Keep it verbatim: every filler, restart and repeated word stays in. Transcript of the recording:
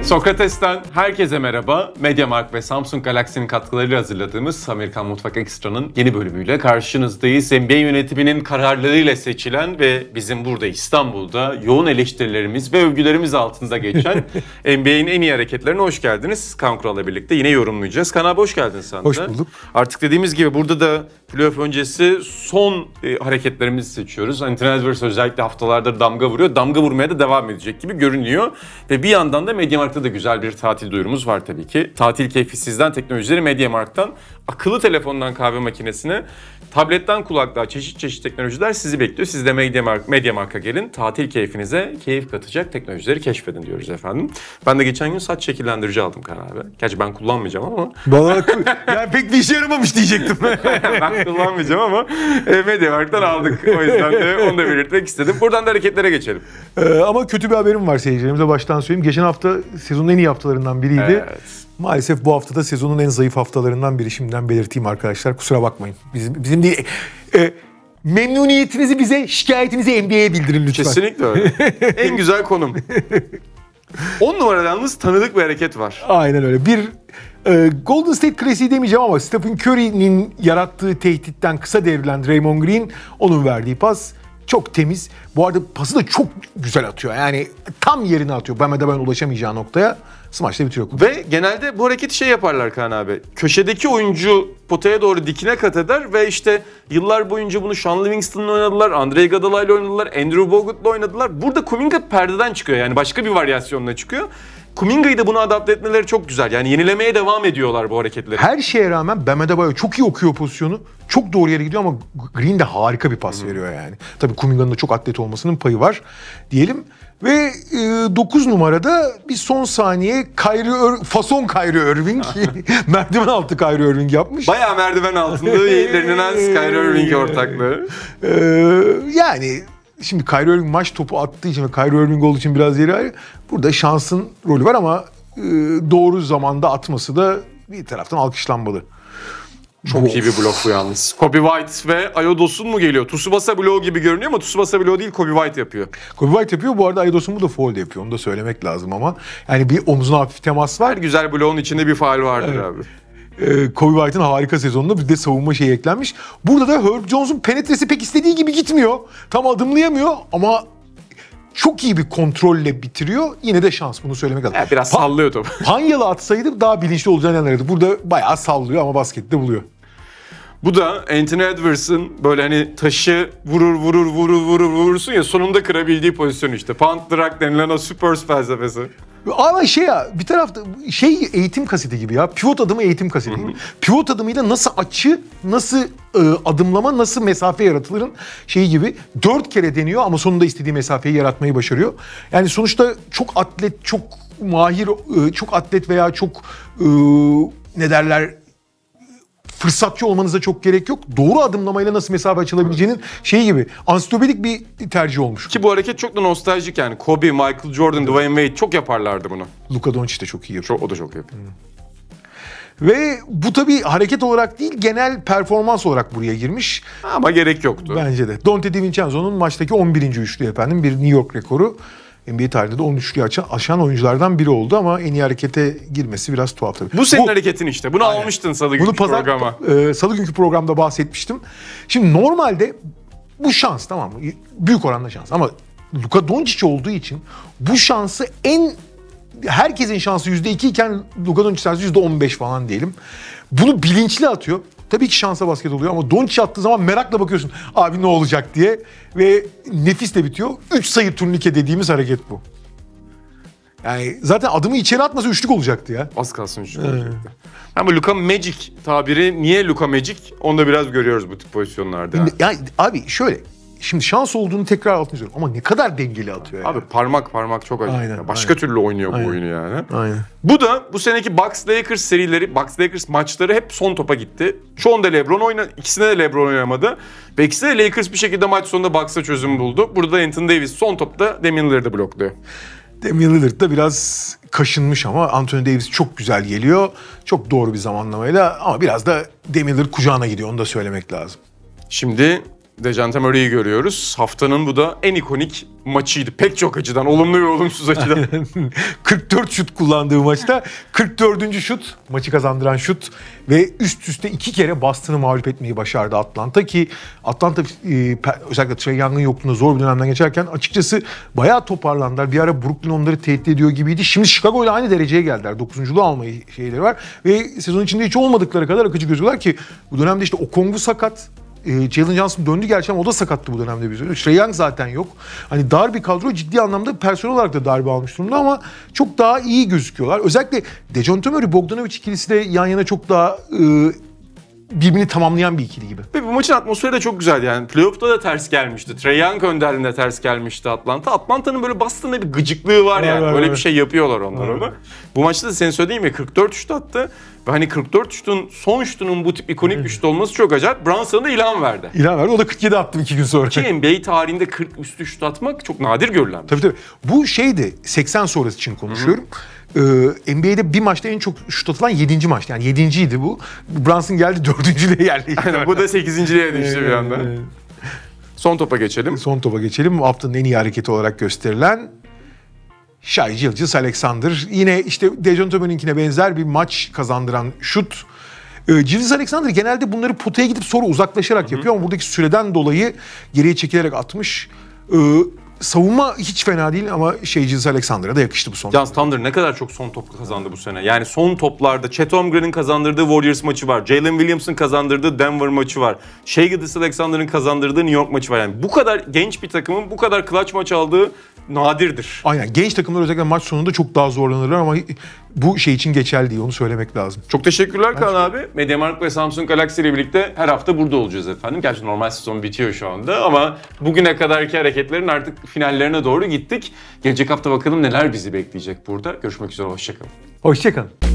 Sokrates'ten herkese merhaba. MediaMarkt ve Samsung Galaxy'nin katkılarıyla hazırladığımız Amerikan Mutfak Ekstra'nın yeni bölümüyle karşınızdayız. N B A yönetiminin kararlarıyla seçilen ve bizim burada İstanbul'da yoğun eleştirilerimiz ve övgülerimiz altında geçen N B A'nin en iyi hareketlerine hoş geldiniz. Kaan Kural'la birlikte yine yorumlayacağız. Kaan abi hoş geldin sen de. Hoş bulduk. Artık dediğimiz gibi burada da playoff öncesi son e, hareketlerimizi seçiyoruz. Anthony Edwards özellikle haftalarda damga vuruyor. Damga vurmaya da devam edecek gibi görünüyor. Ve bir yandan da MediaMarkt'ta da güzel bir tatil duyurumuz var tabii ki. Tatil keyfi sizden, teknolojileri MediaMarkt'tan, akıllı telefondan kahve makinesine, tabletten kulaklığa çeşit çeşit teknolojiler sizi bekliyor. Siz de MediaMarkt, MediaMarkt'a gelin. Tatil keyfinize keyif katacak teknolojileri keşfedin diyoruz efendim. Ben de geçen gün saç şekillendirici aldım Kaan abi. Gerçi ben kullanmayacağım ama. Bana yani pek bir işe yaramamış diyecektim. Ben kullanmayacağım ama MediaMarkt'tan aldık. O yüzden de onu da belirtmek istedim. Buradan da hareketlere geçelim. Ee, ama kötü bir haberim var seyircilerimize, baştan söyleyeyim. Geçen hafta sezonun en iyi haftalarından biriydi. Evet. Maalesef bu haftada sezonun en zayıf haftalarından biri. Şimdiden belirteyim arkadaşlar. Kusura bakmayın. Bizim, bizim değil. E, memnuniyetinizi bize, şikayetinizi N B A'ye bildirin lütfen. Kesinlikle öyle. En güzel konum. on numarada yalnız tanıdık bir hareket var. Aynen öyle. Bir e, Golden State klasiği demeyeceğim ama Stephen Curry'nin yarattığı tehditten kısa devrilen Draymond Green, onun verdiği pas çok temiz. Bu arada pası da çok güzel atıyor. Yani tam yerine atıyor. Bam Adebayo'nun ulaşamayacağı noktaya smaçla bitiriyor. Ve genelde bu hareketi şey yaparlar Kaan abi. Köşedeki oyuncu potaya doğru dikine kat eder ve işte yıllar boyunca bunu Sean Livingston'la oynadılar, Andre Iguodala'yla oynadılar, Andrew Bogut'la oynadılar. Burada Kuminga perdeden çıkıyor, yani başka bir varyasyonla çıkıyor. Kuminga'yı da buna adapte etmeleri çok güzel. Yani yenilemeye devam ediyorlar bu hareketleri. Her şeye rağmen Bam Adebayo çok iyi okuyor pozisyonu. Çok doğru yere gidiyor ama Green de harika bir pas hmm. veriyor yani. Tabii Kuminga'nın da çok atlet olmasının payı var diyelim. Ve e, dokuz numarada bir son saniye Kyrie Ir- fason Kyrie Irving, merdiven altı Kyrie Irving yapmış. Bayağı merdiven altında yerlerinin az Kyrie Irving ortaklığı. Ee, yani şimdi Kyrie Irving maç topu attığı için ve Kyrie Irving olduğu için biraz yeri ayrı. Burada şansın rolü var ama e, doğru zamanda atması da bir taraftan alkışlanmalı. Çok of. iyi bir blok bu yalnız. Kobe White ve Ayodos'un mu geliyor? Tsubasa bloğu gibi görünüyor ama Tsubasa bloğu değil, Kobe White yapıyor. Kobe White yapıyor. Bu arada Ayodos'un bu da foul yapıyor. Onu da söylemek lazım ama. Yani bir omzuna hafif temas var. Her güzel bloğun içinde bir faul vardır evet. abi. Ee, Kobe White'ın harika sezonunda bir de savunma şeyi eklenmiş. Burada da Herb Jones'un penetresi pek istediği gibi gitmiyor. Tam adımlayamıyor ama çok iyi bir kontrolle bitiriyor. Yine de şans, bunu söylemek lazım. Evet, biraz pa- sallıyor topu. Panyalı atsaydı daha bilinçli olacağını yanlardı. Burada bayağı sallıyor ama baskette buluyor. Bu da Anthony Edwards'ın böyle hani taşı vurur vurur vurur vurur vurursun ya, sonunda kırabildiği pozisyon işte. Punt drag denilen o Spurs felsefesi. Ama şey ya, bir tarafta şey eğitim kaseti gibi ya. Pivot adımı eğitim kaseti gibi. Pivot adımıyla nasıl açı, nasıl e, adımlama, nasıl mesafe yaratılırın şeyi gibi. Dört kere deniyor ama sonunda istediği mesafeyi yaratmayı başarıyor. Yani sonuçta çok atlet, çok mahir, e, çok atlet veya çok e, ne derler, fırsatçı olmanıza çok gerek yok. Doğru adımlamayla nasıl mesafe açılabileceğinin şeyi gibi. Ansiklopedik bir tercih olmuş. Ki bu hareket çok da nostaljik yani. Kobe, Michael Jordan, Dwayne Wade çok yaparlardı bunu. Luka Doncic de çok iyi yapıyor. Çok, o da çok yapıyor. Hmm. Ve bu tabii hareket olarak değil, genel performans olarak buraya girmiş. Ama gerek yoktu. Bence de. Dante DiVincenzo'nun maçtaki on birinci üçlü efendim. Bir New York rekoru. N B A tarihinde de on üçlüyü aşan oyunculardan biri oldu ama en iyi harekete girmesi biraz tuhaf tabii. Bu senin bu, hareketin işte. Bunu aynen. almıştın salı günkü pazar, programa. E, salı günkü programda bahsetmiştim. Şimdi normalde bu şans, tamam mı? Büyük oranda şans ama Luka Doncic olduğu için bu şansı en... Herkesin şansı yüzde iki iken Luka Doncic şansı yüzde on beş falan diyelim. Bunu bilinçli atıyor. Tabii ki şansa basket oluyor ama Doncic attığı zaman merakla bakıyorsun. Abi ne olacak diye. Ve nefis de bitiyor. Üç sayı turnike dediğimiz hareket bu. Yani zaten adımı içeri atmasa üçlük olacaktı ya. Az kalsın üçlük ee. olacaktı. Ama Luka Magic tabiri, niye Luka Magic? Onu da biraz görüyoruz bu tip pozisyonlarda. Yani, yani abi şöyle. Şimdi şans olduğunu tekrar altını çiziyorum ama ne kadar dengeli atıyor abi yani. parmak parmak çok acayip. Aynen, Başka aynen. türlü oynuyor aynen. bu oyunu yani. Aynen. Bu da bu seneki Bucks Lakers serileri, Bucks Lakers maçları hep son topa gitti. Çoğunda LeBron oynadı, ikisine de LeBron oynamadı. Ve ikisine de Lakers bir şekilde maç sonunda Bucks'a çözüm buldu. Burada Anthony Davis son topta Damian Lillard'ı blokluyor. Damian Lillard da biraz kaşınmış ama Anthony Davis çok güzel geliyor. Çok doğru bir zamanlamayla ama biraz da Damian Lillard kucağına gidiyor, onu da söylemek lazım. Şimdi Dejante Murray'i görüyoruz. Haftanın bu da en ikonik maçıydı. Pek çok açıdan, olumlu ve olumsuz açıdan. kırk dört şut kullandığı maçta kırk dördüncü şut, maçı kazandıran şut ve üst üste iki kere Boston'ı mağlup etmeyi başardı Atlanta ki Atlanta e, özellikle Trae Young'ın yokluğunda zor bir dönemden geçerken açıkçası bayağı toparlandılar. Bir ara Brooklyn onları tehdit ediyor gibiydi. Şimdi Chicago ile aynı dereceye geldiler. dokuzunculuğu almayı şeyleri var ve sezon içinde hiç olmadıkları kadar akıcı gözüküyorlar ki bu dönemde işte Okongwu sakat. E, Jalen Johnson döndü gerçi ama o da sakattı bu dönemde bir süre. Trae Young zaten yok. Hani dar bir kadro, ciddi anlamda personel olarak da darbe almış durumda ama çok daha iyi gözüküyorlar. Özellikle Dejounte Murray, Bogdanovic ikilisi de yan yana çok daha e, birbirini tamamlayan bir ikili gibi. Ve bu maçın atmosferi de çok güzeldi yani. Playoff'ta da ters gelmişti. Trae Young önderliğinde ters gelmişti Atlanta. Atlanta'nın böyle Boston'da bir gıcıklığı var yani. Evet, böyle evet. bir şey yapıyorlar onlar orada. Bu maçta da senin söylediğin gibi kırk dört şut attı. Ve hani kırk dört şutun, son şutunun bu tip ikonik bir şut olması çok acayip. Brunson'a da ilham verdi. İlhan verdi. O da kırk yedi attı iki gün sonra. Ki N B A tarihinde kırk üstü şut atmak çok nadir görülen bir Tabii tabii. Bu şeydi, seksen sonrası için konuşuyorum. Ee, N B A'de bir maçta en çok şut atılan yedinci maçtı. Yani yedinciydi bu. Brunson geldi dördüncülüğe yerleşti. Aynen, bu da sekizinciliğe düştü bir anda. Ee, Son topa geçelim. Son topa geçelim. Bu haftanın en iyi hareketi olarak gösterilen Shai Gilgeous-Alexander. Yine işte Dejounte Murray'inkine benzer bir maç kazandıran şut. Ee, Gilgeous-Alexander genelde bunları potaya gidip sonra uzaklaşarak yapıyor ama buradaki süreden dolayı geriye çekilerek atmış. Ee, savunma hiç fena değil ama şey Gilgeous-Alexander'a da yakıştı bu son. John Thunder ne kadar çok son top kazandı bu sene. Yani son toplarda Chet Holmgren'in kazandırdığı Warriors maçı var. Jalen Williams'ın kazandırdığı Denver maçı var. Shai Gilgeous-Alexander'ın kazandırdığı New York maçı var. Yani bu kadar genç bir takımın bu kadar clutch maç aldığı nadirdir. Aynen. Genç takımlar özellikle maç sonunda çok daha zorlanırlar ama bu şey için geçerli değil. Onu söylemek lazım. Çok teşekkürler Kaan abi. MediaMarkt ve Samsung Galaxy ile birlikte her hafta burada olacağız efendim. Gerçi normal sezon bitiyor şu anda ama bugüne kadarki hareketlerin artık finallerine doğru gittik. Gelecek hafta bakalım neler bizi bekleyecek burada. Görüşmek üzere, hoşçakalın. Hoşçakalın.